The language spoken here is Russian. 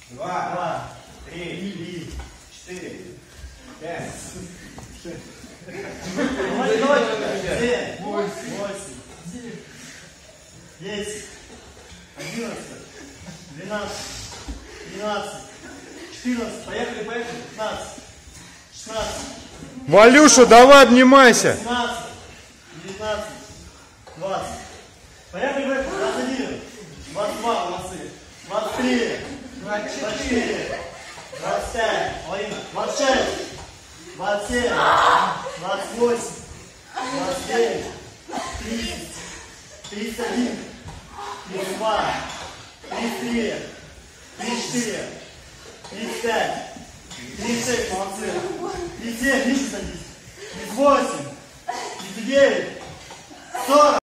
2, 3, 4, 5, 6. Давай, 7, 8, 10, 11, 12, 13, 14. Поехали, 15, 16. Валюша, давай обнимайся. 17, 19, 20. Поехали, 21, 22, молодцы. 23, 24, 25, 26, 27, 28, 29, 30, 31, 32, 33, 34, 35, 36, молодцы. 37, ниже садись. 38, 39, 40.